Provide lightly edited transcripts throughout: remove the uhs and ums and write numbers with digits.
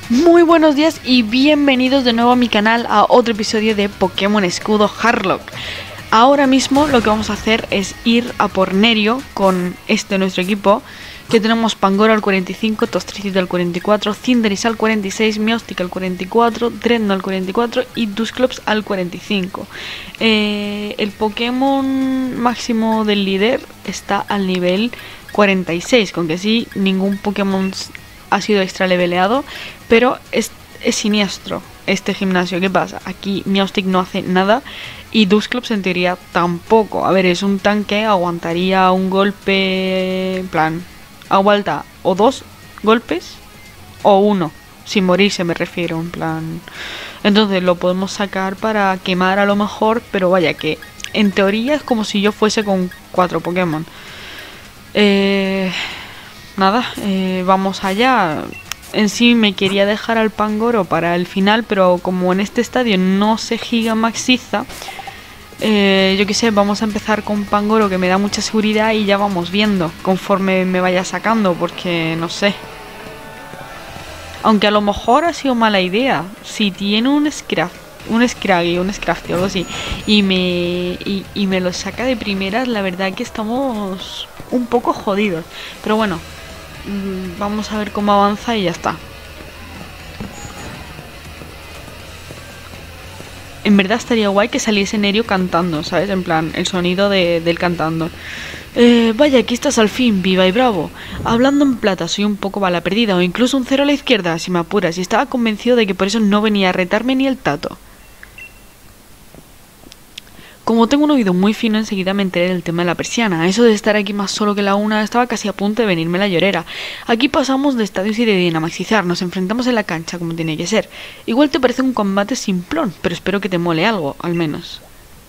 Muy buenos días y bienvenidos de nuevo a mi canal a otro episodio de Pokémon Escudo Harlock. Ahora mismo lo que vamos a hacer es ir a por Nerio con nuestro equipo, que tenemos Pangoro al 45, Tostricity al 44, Cinderace al 46, Miaustic al 44, Drednaw al 44 y Dusclops al 45. El Pokémon máximo del líder está al nivel 46, con que sí, ningún Pokémon ha sido extra leveleado, pero es siniestro este gimnasio. ¿Qué pasa? Aquí Miaustic no hace nada y Dusclops en teoría tampoco. A ver, es un tanque, aguantaría un golpe, en plan, aguanta o dos golpes o uno, sin morirse me refiero, en plan. Entonces lo podemos sacar para quemar a lo mejor, pero vaya que en teoría es como si yo fuese con 4 Pokémon. Nada, vamos allá. En sí me quería dejar al Pangoro para el final, pero como en este estadio no se gigamaxiza, yo qué sé, vamos a empezar con Pangoro, que me da mucha seguridad, y ya vamos viendo conforme me vaya sacando, porque no sé. Aunque a lo mejor ha sido mala idea. Si tiene un Scraggy, un Scrafty o algo así, y me lo saca de primeras, la verdad que estamos un poco jodidos. Pero bueno, vamos a ver cómo avanza y ya está. En verdad estaría guay que saliese Nerio cantando, ¿sabes? En plan, el sonido del cantando. Vaya, aquí estás al fin, viva y bravo. Hablando en plata, soy un poco bala perdida, o incluso un 0 a la izquierda, si me apuras, y estaba convencido de que por eso no venía a retarme ni el tato. Como tengo un oído muy fino, enseguida me enteré del tema de la persiana. Eso de estar aquí más solo que la una, estaba casi a punto de venirme la llorera. Aquí pasamos de estadios y de dinamaxizar, nos enfrentamos en la cancha como tiene que ser. Igual te parece un combate simplón, pero espero que te mole algo, al menos.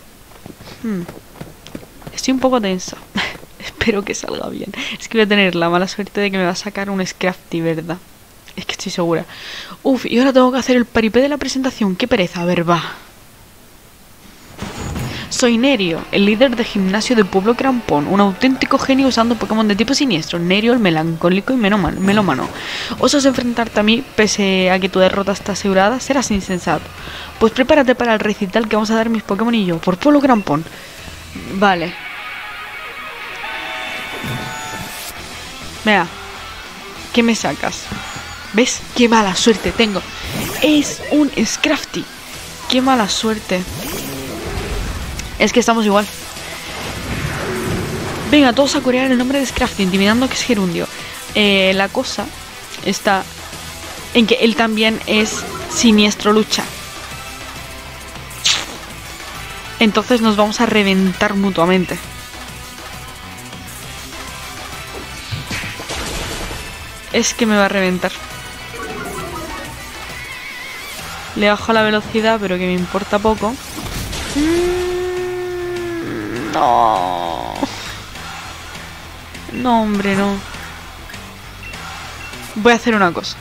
Estoy un poco tensa. Espero que salga bien. Es que voy a tener la mala suerte de que me va a sacar un Scrafty, ¿verdad? Es que estoy segura. Uf, y ahora tengo que hacer el paripé de la presentación. Qué pereza, a ver, va. Soy Nerio, el líder de gimnasio del pueblo Crampón, un auténtico genio usando Pokémon de tipo siniestro. Nerio, el melancólico y melómano. ¿Osas enfrentarte a mí pese a que tu derrota está asegurada? Serás insensato. Pues prepárate para el recital que vamos a dar mis Pokémon y yo, por pueblo Crampón. Vale. Vea, ¿qué me sacas? ¿Ves? ¡Qué mala suerte tengo! Es un Scrafty. ¡Qué mala suerte! Es que estamos igual. Venga, todos a corear el nombre de Scrafty, intimidando que es gerundio. La cosa está en que él también es siniestro lucha. Entonces nos vamos a reventar mutuamente. Es que me va a reventar. Le bajo la velocidad, pero que me importa poco. No. No, hombre, no. Voy a hacer una cosa.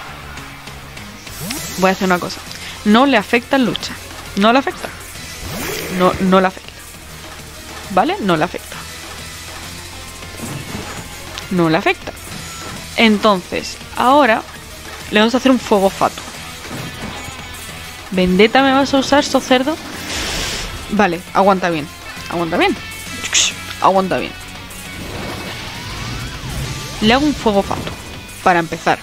No le afecta en lucha. No le afecta. No le afecta. ¿Vale? No le afecta. No le afecta. Entonces, ahora le vamos a hacer un fuego fatuo. ¿Vendetta me vas a usar, so cerdo? Vale, aguanta bien. Aguanta bien. Aguanta bien. Le hago un fuego fatuo para empezar.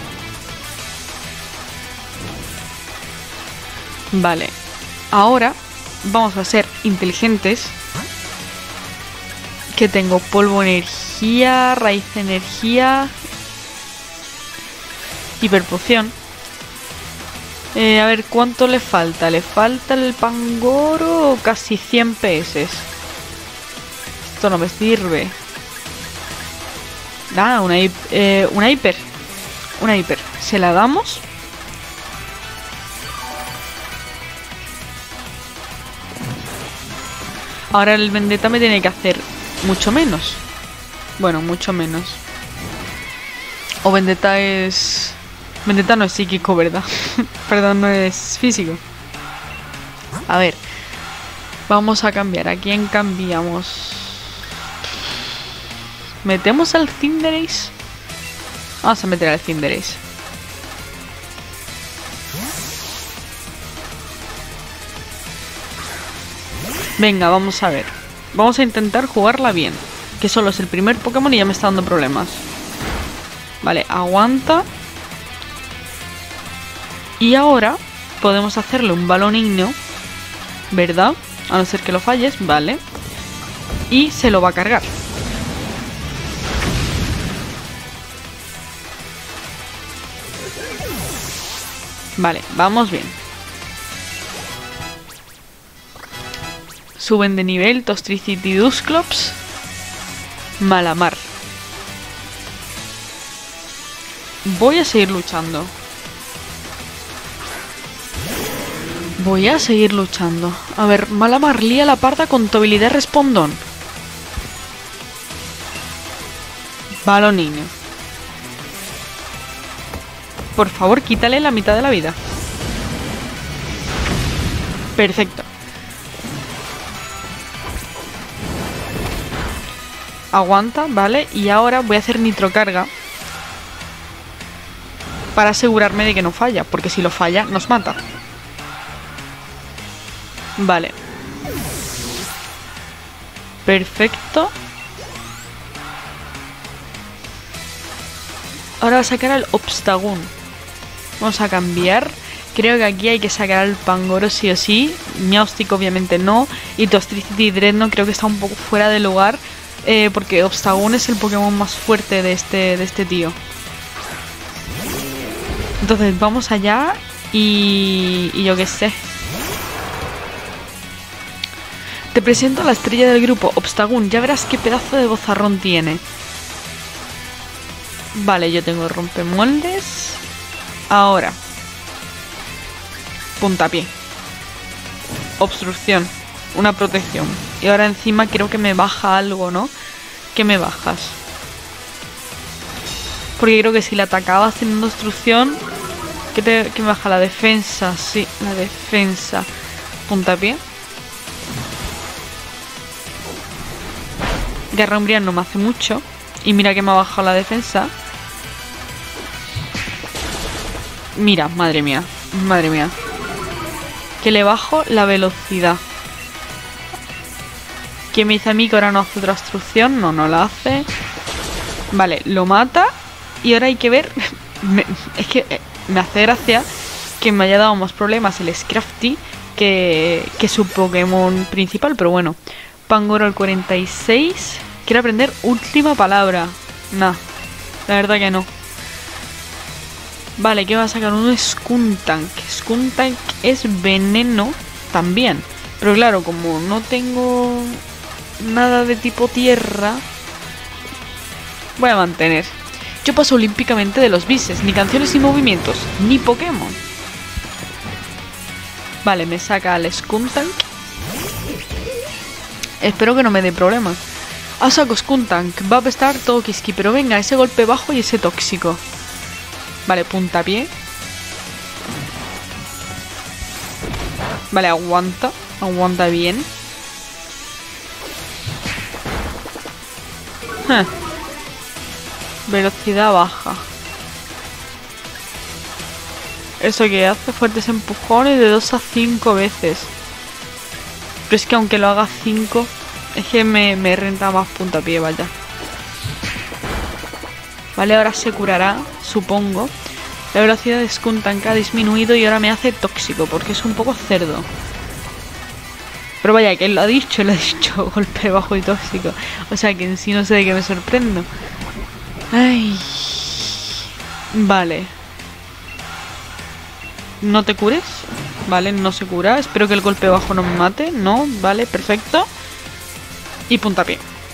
Vale. Ahora vamos a ser inteligentes. Que tengo polvo energía, raíz energía, hiperpoción. A ver, ¿cuánto le falta? ¿Le falta el Pangoro? Casi 100 PS. Esto no me sirve. Nada, una hiper. Una hiper. ¿Se la damos? Ahora el Vendetta me tiene que hacer mucho menos. Bueno, mucho menos. O Vendetta es... Vendetta no es psíquico, ¿verdad? Perdón, no es físico. A ver. Vamos a cambiar. ¿A quién cambiamos? ¿Metemos al Cinderace? Vamos a meter al Cinderace. Venga, vamos a ver. Vamos a intentar jugarla bien. Que solo es el primer Pokémon y ya me está dando problemas. Vale, aguanta. Y ahora podemos hacerle un balón ígneo, ¿verdad? A no ser que lo falles, vale. Y se lo va a cargar. Vale, vamos bien. Suben de nivel Toxtricity Dusclops. Malamar. Voy a seguir luchando. Voy a seguir luchando. A ver, Malamar lía la parda con tu habilidad respondón. Balonino. Por favor, quítale la mitad de la vida. Perfecto. Aguanta, vale. Y ahora voy a hacer nitrocarga para asegurarme de que no falla, porque si lo falla, nos mata. Vale. Perfecto. Ahora va a sacar al Obstagoon. Vamos a cambiar. Creo que aquí hay que sacar al Pangoro sí o sí. Meowstic obviamente no. Y Toxtricity Dreadnought creo que está un poco fuera de lugar. Porque Obstagoon es el Pokémon más fuerte de este tío. Entonces vamos allá. Y yo qué sé. Te presento a la estrella del grupo, Obstagoon. Ya verás qué pedazo de bozarrón tiene. Vale, yo tengo rompemoldes. Ahora. Puntapié. Obstrucción. Una protección. Y ahora encima creo que me baja algo, ¿no? ¿Qué me bajas? Porque creo que si la atacaba haciendo obstrucción... ¿Qué me baja? La defensa. Sí, la defensa. Puntapié. Garra Umbría no me hace mucho. Y mira que me ha bajado la defensa. Mira, madre mía. Madre mía. Que le bajo la velocidad. ¿Quién me dice a mí que ahora no hace otra obstrucción? No, no la hace. Vale, lo mata. Y ahora hay que ver... es que me hace gracia que me haya dado más problemas el Scrafty que su Pokémon principal. Pero bueno. Pangoro al 46. Quiero aprender última palabra. Nah, la verdad que no. Vale, ¿qué va a sacar? Un Skuntank. Skuntank es veneno también. Pero claro, como no tengo nada de tipo tierra, voy a mantener. Yo paso olímpicamente de los bises. Ni canciones ni movimientos. Ni Pokémon. Vale, me saca al Skuntank. Espero que no me dé problemas. Ah, saco Skuntank. Va a apestar Tokiski. Pero venga, ese golpe bajo y ese tóxico. Vale, puntapié. Vale, aguanta. Aguanta bien. Velocidad baja. Eso que hace fuertes empujones de 2 a 5 veces. Pero es que aunque lo haga 5, es que me renta más puntapié, vaya. Vale, ahora se curará, supongo. La velocidad de Skuntank ha disminuido y ahora me hace tóxico, porque es un poco cerdo. Pero vaya, que él lo ha dicho, golpe bajo y tóxico. O sea que en sí no sé de qué me sorprendo. Ay. Vale. ¿No te cures? Vale, no se cura. Espero que el golpe bajo no me mate. No, vale, perfecto. Y puntapié.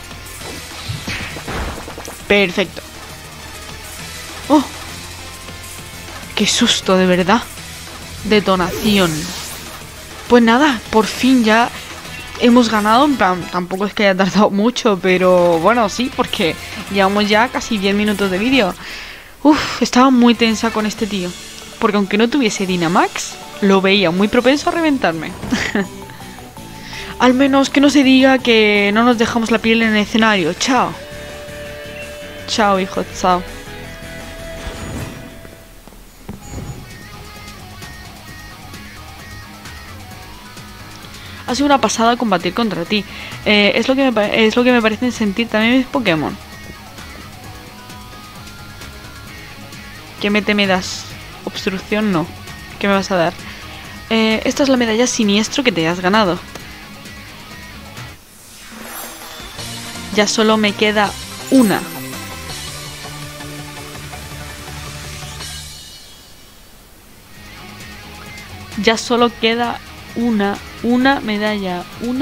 Perfecto. ¡Oh! ¡Qué susto, de verdad! Detonación. Pues nada, por fin ya hemos ganado. En plan, tampoco es que haya tardado mucho, pero bueno, sí, porque llevamos ya casi 10 minutos de vídeo. Uf, estaba muy tensa con este tío. Porque aunque no tuviese Dynamax, lo veía muy propenso a reventarme. Al menos que no se diga que no nos dejamos la piel en el escenario. Chao. Chao, hijo, chao. Ha sido una pasada combatir contra ti. Es lo que me parecen sentir también mis Pokémon. ¿Qué me das? Obstrucción no. ¿Qué me vas a dar? Esta es la medalla siniestro que te has ganado. Ya solo me queda una. Ya solo queda una medalla.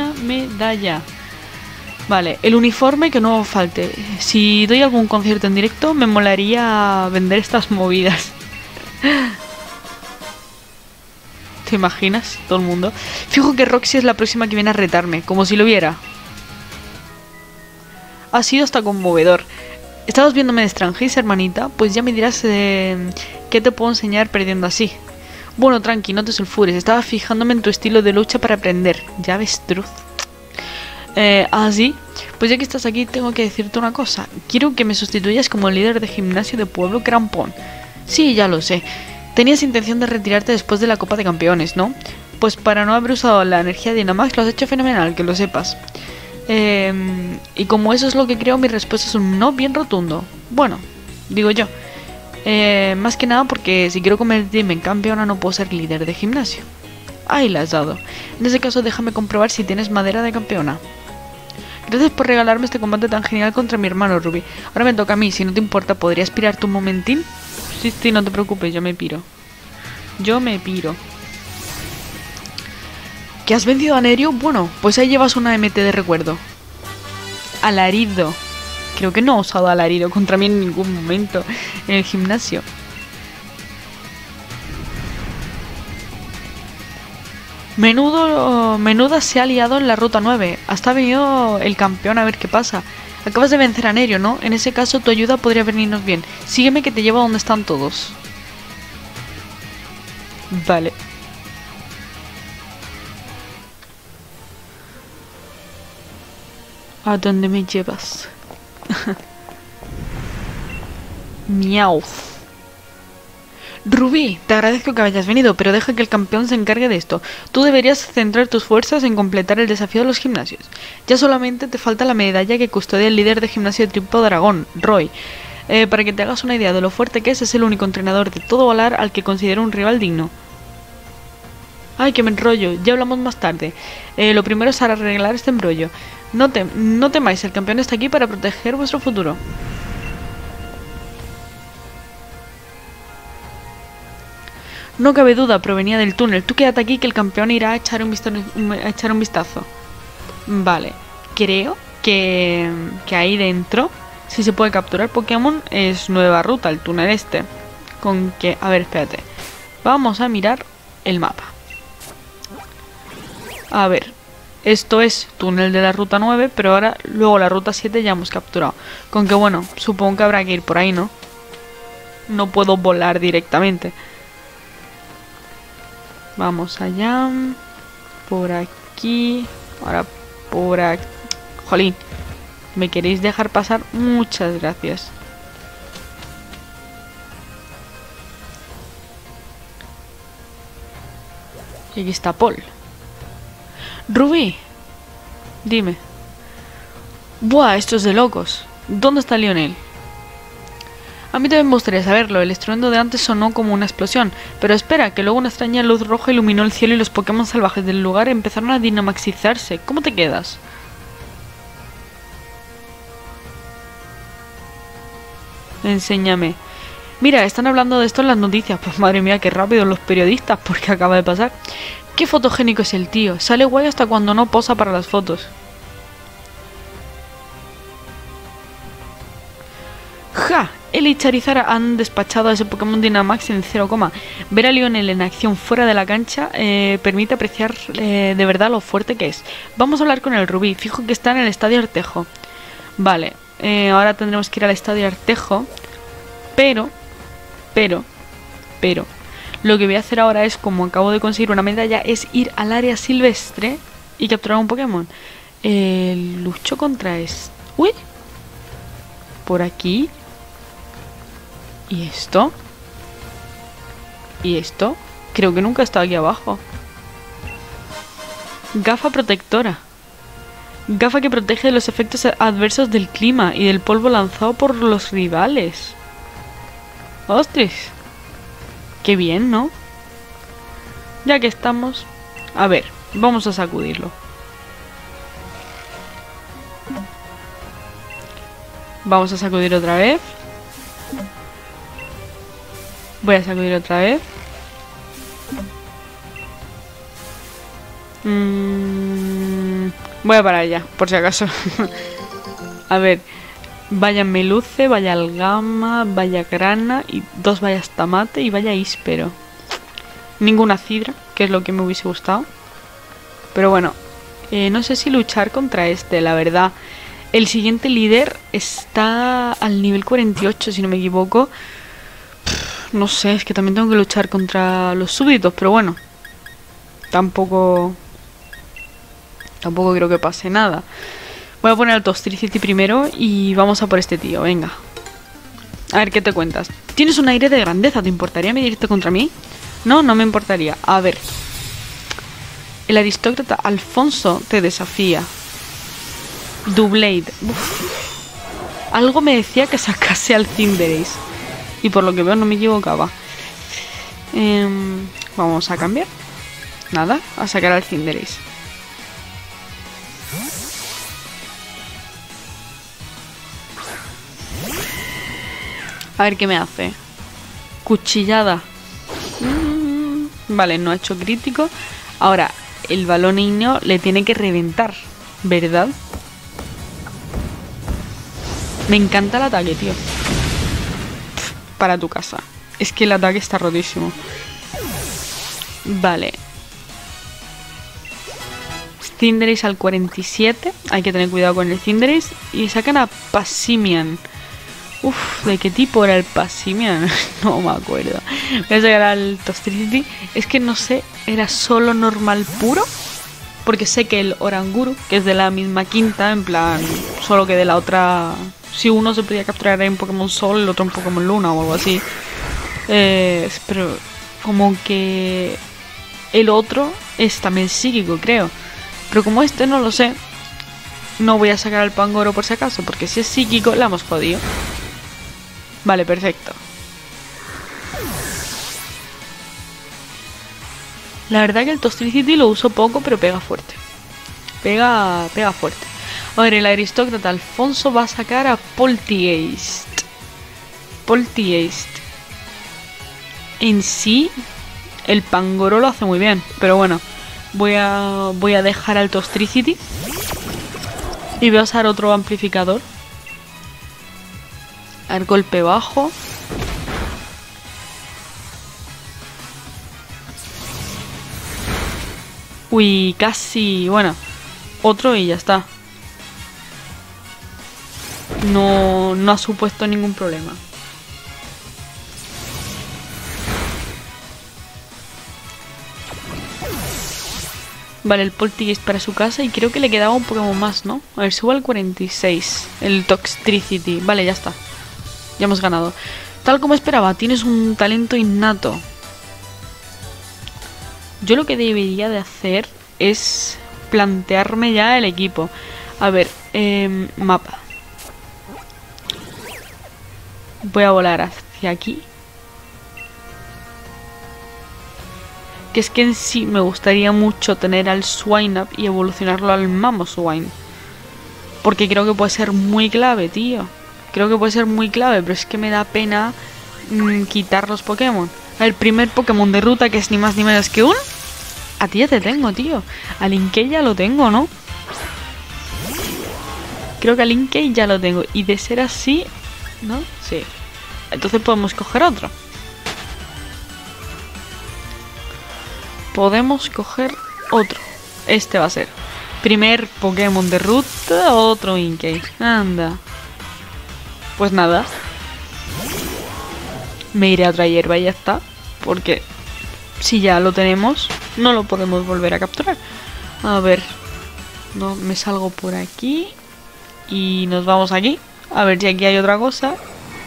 Vale, el uniforme que no falte. Si doy algún concierto en directo, me molaría vender estas movidas. ¿Te imaginas? Todo el mundo. Fijo que Roxy es la próxima que viene a retarme, como si lo viera. Ha sido hasta conmovedor. ¿Estabas viéndome de Strangeis, hermanita? Pues ya me dirás qué te puedo enseñar perdiendo así. Bueno, tranqui, no te sulfures. Estaba fijándome en tu estilo de lucha para aprender. Ya ves, Truth. ¿Sí? Pues ya que estás aquí, tengo que decirte una cosa. Quiero que me sustituyas como líder de gimnasio de Pueblo Crampón. Sí, ya lo sé. Tenías intención de retirarte después de la Copa de Campeones, ¿no? Pues para no haber usado la energía de Dynamax lo has hecho fenomenal, que lo sepas. Y como eso es lo que creo, mi respuesta es un no bien rotundo. Bueno, digo yo. Más que nada porque si quiero convertirme en campeona no puedo ser líder de gimnasio. Ahí la has dado. En ese caso déjame comprobar si tienes madera de campeona. Gracias por regalarme este combate tan genial contra mi hermano Ruby. Ahora me toca a mí, si no te importa, ¿podrías pirarte un momentín? Sí, no te preocupes, yo me piro. ¿Que has vencido a Nerio? Bueno, pues ahí llevas una MT de recuerdo. Alarido. Creo que no he usado alarido contra mí en ningún momento en el gimnasio. Menuda se ha liado en la ruta 9. Hasta ha venido el campeón a ver qué pasa. Acabas de vencer a Nerio, ¿no? En ese caso tu ayuda podría venirnos bien. Sígueme que te llevo a donde están todos. Vale. ¿A dónde me llevas? Miau. Rubí, te agradezco que hayas venido, pero deja que el campeón se encargue de esto. Tú deberías centrar tus fuerzas en completar el desafío de los gimnasios. Ya solamente te falta la medalla que custodia el líder de gimnasio de Tipo Dragón, Roy. Para que te hagas una idea de lo fuerte que es el único entrenador de todo Valar al que considero un rival digno. Ay, que me enrollo, ya hablamos más tarde. Lo primero es arreglar este embrollo. No temáis, el campeón está aquí para proteger vuestro futuro. No cabe duda, provenía del túnel. Tú quédate aquí que el campeón irá a echar un vistazo. Vale, creo que ahí dentro, si se puede capturar Pokémon, es nueva ruta, el túnel este. Con que, a ver, espérate. Vamos a mirar el mapa. A ver, esto es túnel de la ruta 9, pero ahora luego la ruta 7 ya hemos capturado. Con que bueno, supongo que habrá que ir por ahí, ¿no? No puedo volar directamente. Vamos allá. Por aquí. Ahora por aquí. Jolín. ¿Me queréis dejar pasar? Muchas gracias. Y aquí está Paul. Rubí. Dime. Buah, esto es de locos. ¿Dónde está Lionel? A mí también me gustaría saberlo, el estruendo de antes sonó como una explosión, pero espera, que luego una extraña luz roja iluminó el cielo y los Pokémon salvajes del lugar empezaron a dinamaxizarse. ¿Cómo te quedas? Enséñame. Mira, están hablando de esto en las noticias. Pues madre mía, qué rápido los periodistas, porque acaba de pasar. Qué fotogénico es el tío, sale guay hasta cuando no posa para las fotos. ¡Ja! Él y Charizard han despachado a ese Pokémon Dynamax en 0, ver a Lionel en acción fuera de la cancha permite apreciar de verdad lo fuerte que es. Vamos a hablar con el Rubí, fijo que está en el Estadio Artejo. Vale, ahora tendremos que ir al Estadio Artejo, pero, lo que voy a hacer ahora es, como acabo de conseguir una medalla, es ir al área silvestre y capturar un Pokémon. Lucho contra este... ¡Uy! Por aquí... ¿Y esto? ¿Y esto? Creo que nunca he estado aquí abajo. Gafa protectora. Gafa que protege de los efectos adversos del clima y del polvo lanzado por los rivales. ¡Ostras! ¡Qué bien!, ¿no? Ya que estamos... A ver, vamos a sacudirlo. Vamos a sacudir otra vez. Voy a sacudir otra vez. Voy a parar ya, por si acaso. A ver. Vaya meluce, vaya algama, vaya grana y 2 vallas tamate y vaya íspero. Ninguna cidra, que es lo que me hubiese gustado. Pero bueno, no sé si luchar contra este, la verdad. El siguiente líder está al nivel 48, si no me equivoco. No sé, es que también tengo que luchar contra los súbditos, pero bueno. Tampoco creo que pase nada. Voy a poner al Toxtricity primero y vamos a por este tío, venga. A ver, ¿qué te cuentas? Tienes un aire de grandeza, ¿te importaría medirte contra mí? No, no me importaría. A ver. El aristócrata Alfonso te desafía. Doublade. Algo me decía que sacase al Cinderace. Y por lo que veo no me equivocaba. Vamos a cambiar. Nada, a sacar al Cinderace. A ver qué me hace. Cuchillada. Vale, no ha hecho crítico. Ahora, el balón ígneo le tiene que reventar, ¿verdad? Me encanta el ataque, tío. Para tu casa. Es que el ataque está rotísimo. Vale. Cinderace al 47. Hay que tener cuidado con el Cinderace. Y sacan a Passimian. Uf, ¿de qué tipo era el Passimian? No me acuerdo. Voy a sacar al Toxtricity. Es que no sé, ¿era solo normal puro? Porque sé que el Oranguru, que es de la misma quinta, en plan, solo que de la otra... Si uno se podía capturar en Pokémon Sol, el otro en Pokémon Luna o algo así. Pero como que el otro es también psíquico, creo. Pero como este no lo sé, no voy a sacar al Pangoro por si acaso, porque si es psíquico, la hemos jodido. Vale, perfecto. La verdad que el Toxtricity lo uso poco, pero pega fuerte. Pega fuerte. A ver, el aristócrata Alfonso va a sacar a Polteageist. En sí, el Pangoro lo hace muy bien, pero bueno, voy a dejar al Toxtricity y voy a usar otro amplificador. A ver, golpe bajo. Uy, casi, bueno, otro y ya está. No ha supuesto ningún problema. Vale, el Polteageist para su casa y creo que le quedaba un Pokémon más, ¿no? A ver, subo al 46. El Toxtricity. Vale, ya está. Ya hemos ganado. Tal como esperaba, tienes un talento innato. Yo lo que debería de hacer es plantearme ya el equipo. A ver, mapa. Voy a volar hacia aquí. Que es que en sí me gustaría mucho tener al Swinub y evolucionarlo al Mamoswine. Porque creo que puede ser muy clave, tío. Creo que puede ser muy clave, pero es que me da pena quitar los Pokémon. El primer Pokémon de ruta, que es ni más ni menos que un... A ti ya te tengo, tío. A Inkay ya lo tengo, ¿no? Creo que a Inkay ya lo tengo. Y de ser así... ¿No? Sí. Entonces podemos coger otro. Podemos coger otro. Este va a ser. Primer Pokémon de ruta, otro Inkay. Anda. Pues nada. Me iré a otra hierba y ya está. Porque si ya lo tenemos, no lo podemos volver a capturar. A ver. No, me salgo por aquí. Y nos vamos aquí. A ver si aquí hay otra cosa.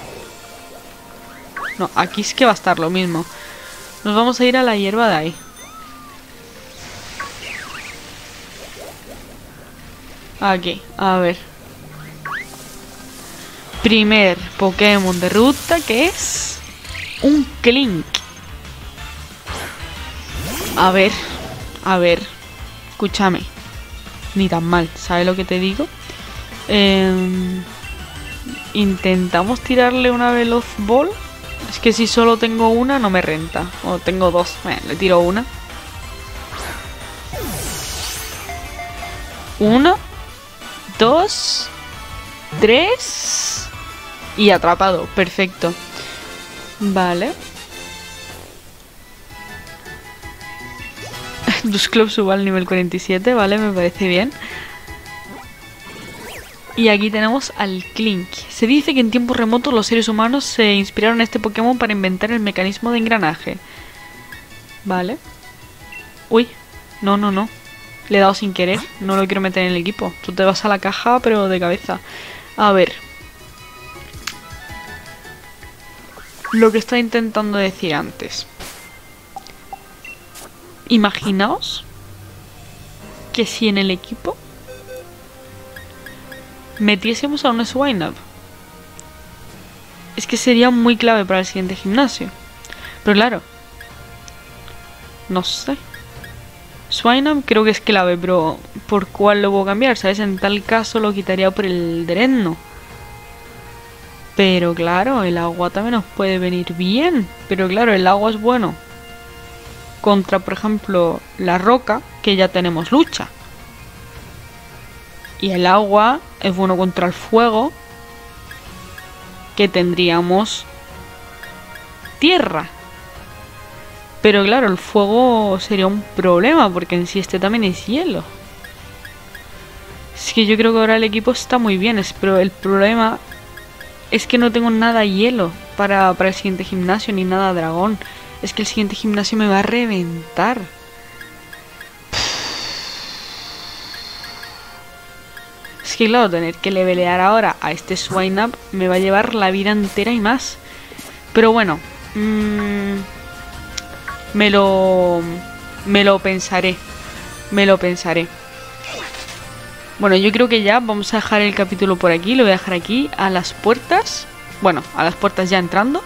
No, aquí es que va a estar lo mismo. Nos vamos a ir a la hierba de ahí. Aquí, a ver. Primer Pokémon de ruta, que es un Klink. A ver, escúchame. Ni tan mal, ¿sabes lo que te digo? Intentamos tirarle una Veloz Ball. Es que si solo tengo una no me renta. O tengo dos, le tiro una. Uno, dos, tres. Y atrapado, perfecto. Vale. Dusclops suba al nivel 47, vale, me parece bien. Y aquí tenemos al Klink. Se dice que en tiempos remotos los seres humanos se inspiraron en este Pokémon para inventar el mecanismo de engranaje. Vale. Uy, no. Le he dado sin querer, no lo quiero meter en el equipo. Tú te vas a la caja, pero de cabeza. A ver. Lo que estaba intentando decir antes. Imaginaos que si en el equipo metiésemos a un Swinub, es que sería muy clave para el siguiente gimnasio. Pero claro, no sé. Swinub creo que es clave, pero ¿por cuál lo puedo cambiar? ¿Sabes? En tal caso lo quitaría por el Dreno. Pero claro, el agua también nos puede venir bien. Pero claro, el agua es bueno contra, por ejemplo, la roca, que ya tenemos lucha. Y el agua es bueno contra el fuego, que tendríamos tierra. Pero claro, el fuego sería un problema, porque en sí este también es hielo. Es que yo creo que ahora el equipo está muy bien, pero el problema es que no tengo nada hielo para el siguiente gimnasio, ni nada dragón. Es que el siguiente gimnasio me va a reventar. Es que claro, tener que levelear ahora a este Swinub me va a llevar la vida entera y más. Pero bueno, me lo pensaré. Bueno, yo creo que ya vamos a dejar el capítulo por aquí. Lo voy a dejar aquí a las puertas. Bueno, a las puertas ya entrando.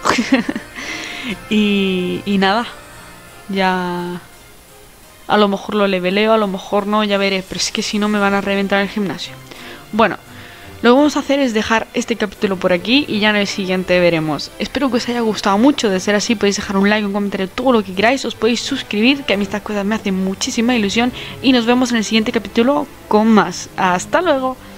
y nada. Ya... A lo mejor lo leveleo, a lo mejor no, ya veré. Pero es que si no me van a reventar el gimnasio. Bueno, lo que vamos a hacer es dejar este capítulo por aquí y ya en el siguiente veremos. Espero que os haya gustado mucho. De ser así podéis dejar un like, un comentario, todo lo que queráis. Os podéis suscribir, que a mí estas cosas me hacen muchísima ilusión. Y nos vemos en el siguiente capítulo con más. ¡Hasta luego!